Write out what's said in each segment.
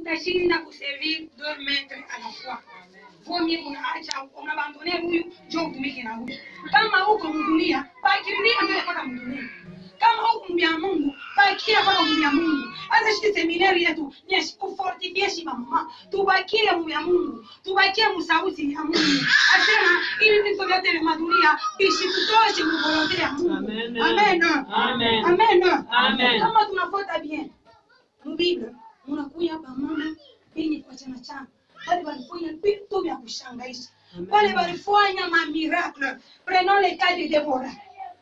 utashinda kuservir 2 maîtres à la fois. Vaut mieux unaacha unabandone huyu njoo utumike na huyu. Kama uko mdunia, bakilia mbele mpaka mdunia. Kama uko mbia Mungu, bakia kwa mbia Mungu. Hata shiki seminari yetu ni kufortifie shima mama. Tubakie mbia Mungu, tubakie msauti ya Mungu. Asema ili vitu vyote vya madunia visitutoshe kuvolontea ya Mungu. Amen. Amen. Amen. Amen. Kama tunafuata bien Biblia, unakuya hapa mama yenye kwa chana. Wale walifanya vitu vya kushangaisha. Wale walifanya ma miracle. Prenons le cas de Déborah.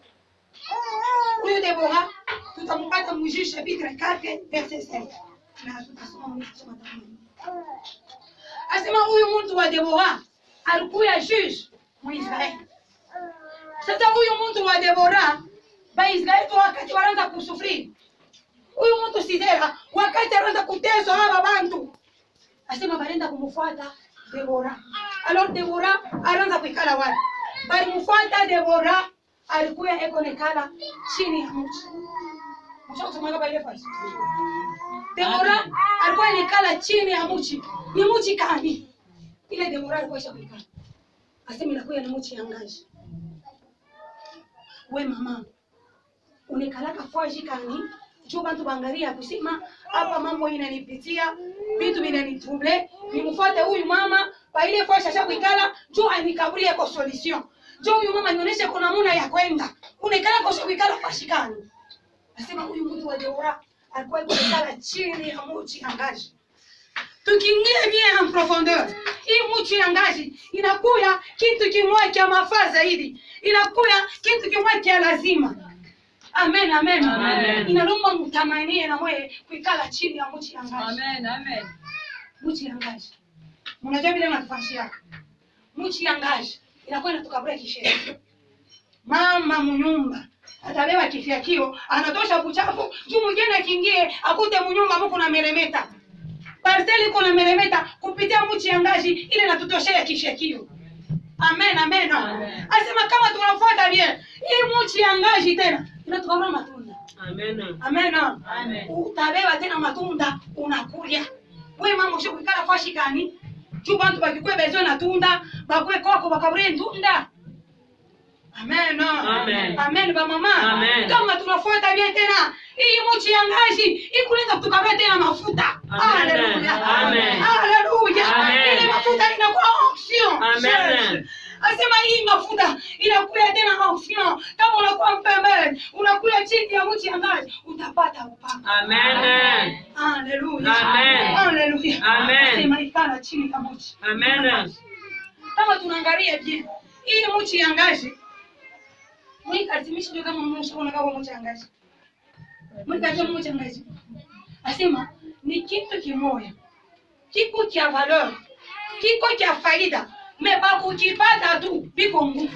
Huyu Déborah tutampata Juge chapitre 4 verset 7. Na tutasoma mwisho matamani. Asema huyu mtu wa Déborah alikuwa juge wa Israeli. Sasa huyu mtu wa Déborah ba Israeli wakati wanaanza kusufiri. Huyu mtu Sisera wakati anaanza kuteswa hapa bantu. Asema barenda kumfuata Déborah. Alors Déborah anaanza kuikala wapi? Bali mfuata Déborah alikuwa eko nekala chini ya mti. Mshakusema kama ile fasi. Déborah alikuwa nekala chini ya mti. Ni mti kani? Ile Déborah alikuwa shakikala. Asema inakuwa ni mti ya ngazi. We mama, unekalaka faji kani? Juu bantu bangaria kusema hapa mambo inanipitia, vitu vinanitrouble, nimfuate huyu mama, pa ile fois shasha kuikala, juu anikaburie kwa solution. Juu huyu mama nionyeshe kuna namna ya kwenda. Unaikala kwa kuikala fashikani. Nasema huyu mtu wa Déborah alikuwa kuikala chini ya mti angaji. Tukiingia bien en profondeur, hii mti angaji inakuya kitu kimoja cha mafaa zaidi. Inakuya kitu kimoja cha lazima. Amen, amen. Amen. Inalomba mtamanie na wewe kuikala chini ya mti ya ngazi. Amen, amen. Mti ya ngazi. Mnajua vile natufanyia. Mti ya ngazi inakuwa inatukabura kisheria. Mama mnyumba atabeba kifiakio, anatosha buchafu, juu mwingine akiingie akute mnyumba mko na meremeta. Parcelle iko na meremeta kupitia mti ya ngazi ile natutoshea kisherio. Amen, amen. Asema kama tunafuata bien, hii mti ya ngazi tena inatukamana matunda. Amen. Amen. Amen. Utabeba tena matunda unakulia. Wewe mama ushikukala fashi kani? Juu bantu bakikwe bezo na tunda, bakwe koko bakabure ndunda. Amen. Amen. Amen ba mama. Amen. Kama tunafuata bien tena, hii mti ya ngazi ikuleta kutukabura tena mafuta. Haleluya. Amen. Haleluya. Amen. Ile mafuta inakuwa onction. Amen. Asema hii mafuta inakuya tena onction. Kama unakuwa mpembeni, unakuya chini ya mti ya ngazi, utapata upako. Amen. Haleluya. Amen. Haleluya. Amen. Asema ikala chini ya mti. Amen. Kama tunaangalia je, hii mti ya ngazi mwikazimishi ndio kama mmoja kama mti ya ngazi. Mwikazimishi mti ya ngazi. Asema ni kitu kimoja. Kiko cha valeur. Kiko cha faida. Meba kukipata tu biko nguvu.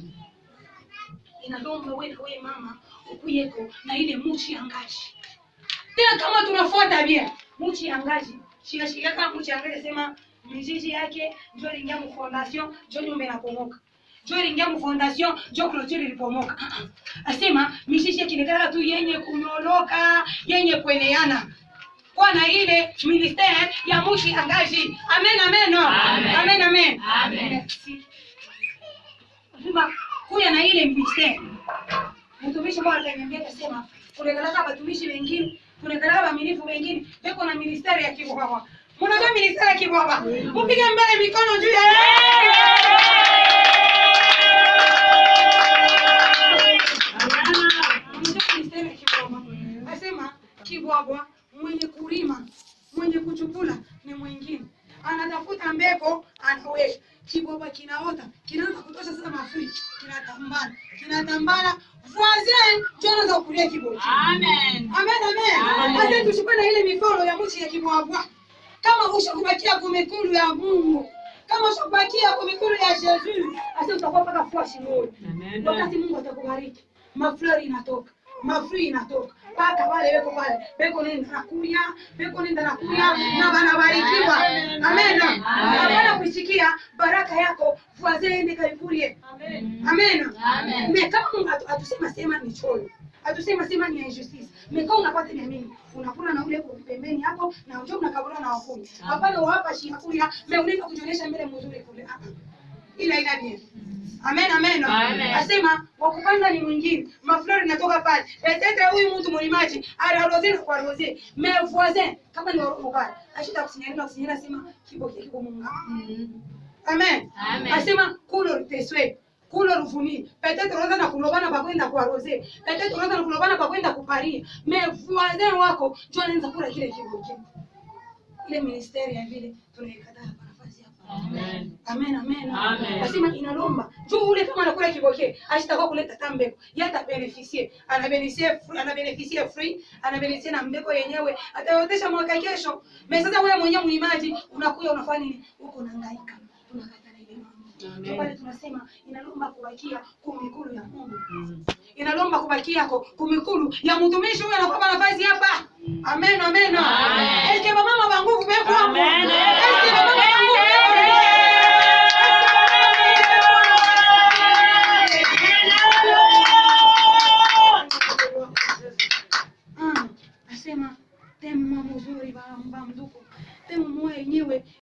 Inalomba wewe mama ukuyeko na ile mti ya ngazi. Tena kama tunafuata bien, mti ya ngazi. Shika kama mti ya ngazi sema mizizi yake ndio ingia mu fondation, ndio nyumba inapomoka. Ndio ingia mu fondation, ndio clôture ilipomoka. Asema mizizi yake inakala tu yenye kunyoloka, yenye kueleana. Kwa na ile ministère ya mti ya ngazi. Amen, amen. Amen, amen. Amen. Sema kuya na ile ministère. Mtumishi mmoja aliniambia akasema, "Kulekalaka watumishi wengine, kulekalaka waaminifu wengine, beko na ministère ya kibwabwa." Mnajua ministère ya kibwabwa? Mpige mbele mikono juu ya Asema kibwabwa mwenye kulima, mwenye kuchukula ni mwingine. Anatafuta mbeko, anaweka. Kibwabwa kinaota, kinaanza kutosha sasa mafui, kinatambana. Voisin, jona za kulia kibwabwa. Amen. Amen, amen. Sasa tushikwe na ile mikono ya mti ya kibwabwa. Kama ushakubakia kwa mikono ya Mungu, kama ushakubakia kwa mikono ya Yesu, sasa utakuwa mpaka fuashi moyo. Wakati Mungu atakubariki, maflori inatoka. Mafui inatoka. Paka wale weko pale. Beko nenda nakuya na wanabarikiwa. Amen. Hapana kusikia baraka yako voisin ende kaikurie. Amen. Amen. Kama Mungu atusema sema ni choyo. Hatusema sema ni injustice. Mekao unapata ni mimi. Unakula na ule pembeni hapo na unjo mnakabula na wakuli. Hapana wapa shikuria, meulika kujionyesha mbele mzuri kule. Ila ina nini? Amen, amen. Asema wakupanda ni mwingine. Maflori natoka pale. Peut-être huyu mtu mlimaji ararozeni kwa roze. Mais voisin kama ni mobile. Ashita kusinyana sema kiko munga. Amen. Asema couleur teswe. Couleur ruvuni. Peut-être unaanza na kulobana pa kwenda kwa roze. Peut-être unaanza na kulobana pa kwenda kuparia. Mais voisin wako ndio anaanza kula kile kiboke. Ile ministeri ya vile tunaikataa hapa nafasi hapa. Amen, amen. Asema inalomba. Juu ule kama anakula kiboke, ashitakuwa kuleta tambeko. Yata beneficie. Ana beneficie free, ana beneficie na mbeko yenyewe. Atayotesha mwaka kesho. Mais sasa wewe mwenyewe mlimaji unakuja unafanya nini? Uko unahangaika. Tunakataa ile mambo. Ndio pale tunasema inalomba kubakia kumikulu ya Mungu. Inalomba kubakia kumikulu ya mtumishi huyo anakuwa nafasi hapa. Amen, amen. Eske mama wa nguvu beko hapo. Eske mama wa nguvu asema tema mzuri ba mduko tema mwenyewe